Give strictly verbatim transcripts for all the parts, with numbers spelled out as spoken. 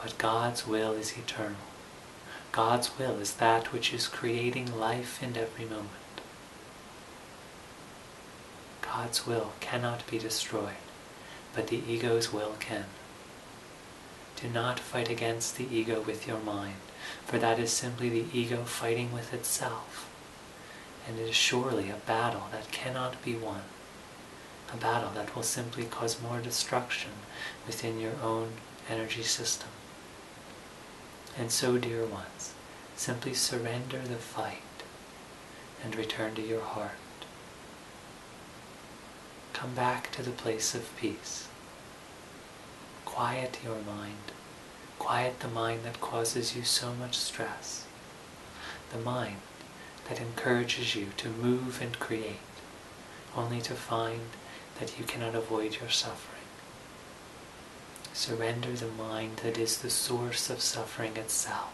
But God's will is eternal. God's will is that which is creating life in every moment. God's will cannot be destroyed, but the ego's will can. Do not fight against the ego with your mind, for that is simply the ego fighting with itself. And it is surely a battle that cannot be won, a battle that will simply cause more destruction within your own energy system. And so, dear ones, simply surrender the fight and return to your heart. Come back to the place of peace. Quiet your mind. Quiet the mind that causes you so much stress. The mind that encourages you to move and create, only to find that you cannot avoid your suffering. Surrender the mind that is the source of suffering itself.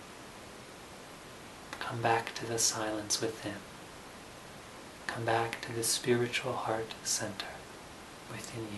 Come back to the silence within. Come back to the spiritual heart center within you.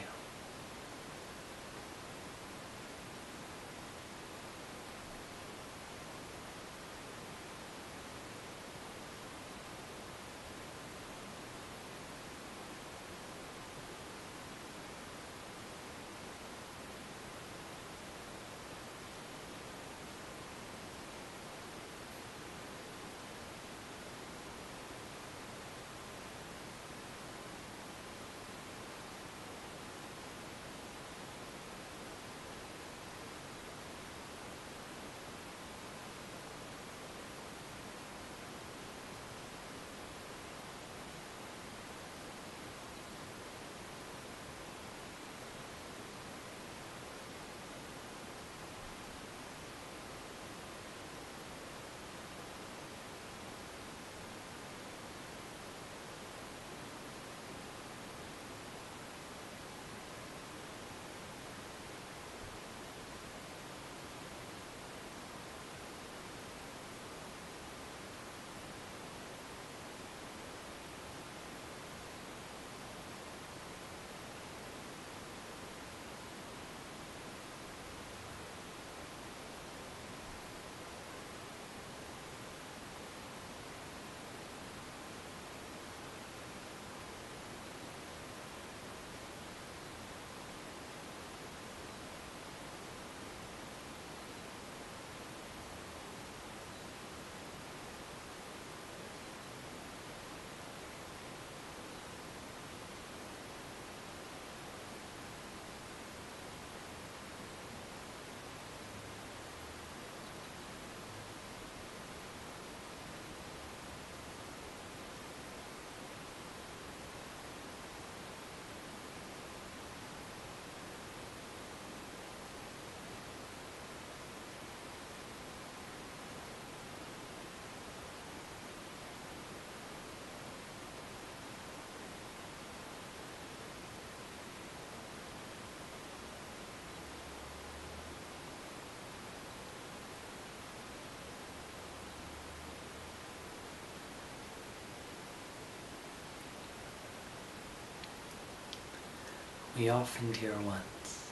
We often, dear ones,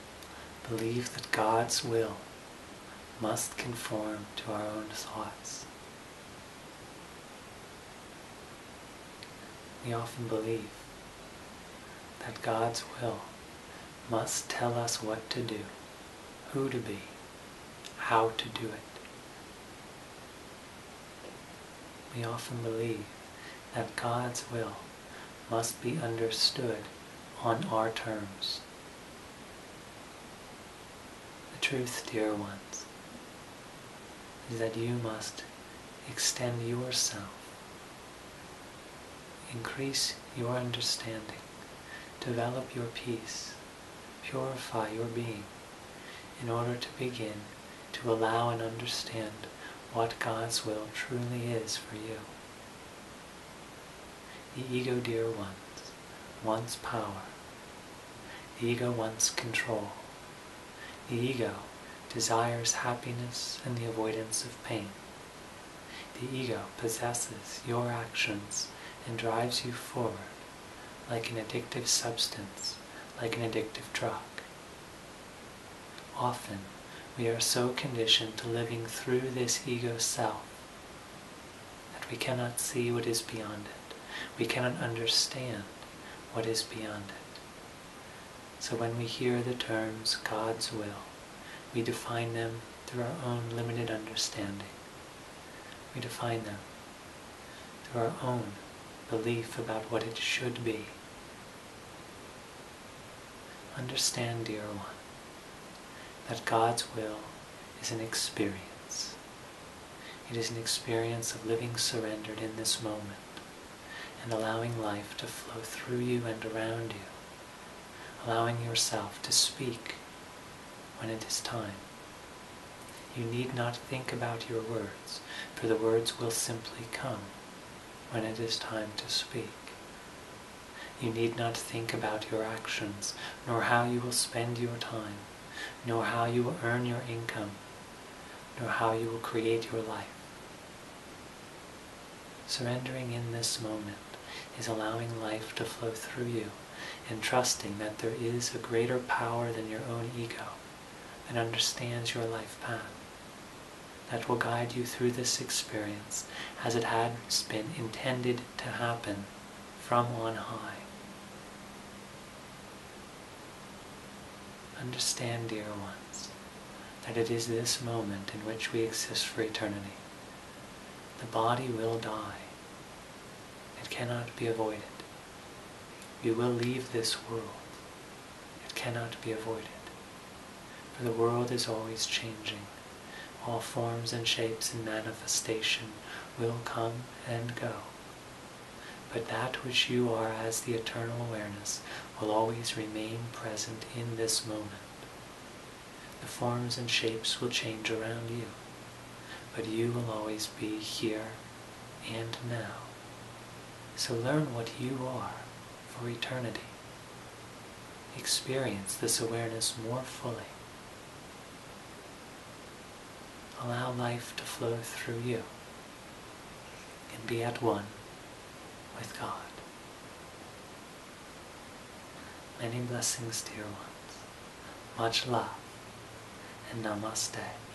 believe that God's will must conform to our own thoughts. We often believe that God's will must tell us what to do, who to be, how to do it. We often believe that God's will must be understood on our terms. The truth, dear ones, is that you must extend yourself, increase your understanding, develop your peace, purify your being, in order to begin to allow and understand what God's will truly is for you. The ego, dear ones, wants power. The ego wants control. The ego desires happiness and the avoidance of pain. The ego possesses your actions and drives you forward like an addictive substance, like an addictive drug. Often, We are so conditioned to living through this ego self that we cannot see what is beyond it. We cannot understand what is beyond it. So when we hear the terms God's will, we define them through our own limited understanding. We define them through our own belief about what it should be. Understand, dear one, that God's will is an experience. It is an experience of living surrendered in this moment and allowing life to flow through you and around you, allowing yourself to speak when it is time. You need not think about your words, for the words will simply come when it is time to speak. You need not think about your actions, nor how you will spend your time, nor how you will earn your income, nor how you will create your life. Surrendering in this moment is allowing life to flow through you and trusting that there is a greater power than your own ego that understands your life path, that will guide you through this experience as it has been intended to happen from on high. Understand, dear ones, that it is this moment in which we exist for eternity. The body will die. It cannot be avoided. We will leave this world. It cannot be avoided. For the world is always changing. All forms and shapes and manifestation will come and go. But that which you are as the eternal awareness will always remain present in this moment. The forms and shapes will change around you, but you will always be here and now. So learn what you are for eternity. Experience this awareness more fully. Allow life to flow through you and be at one with God. Many blessings, dear ones. Much love and namaste.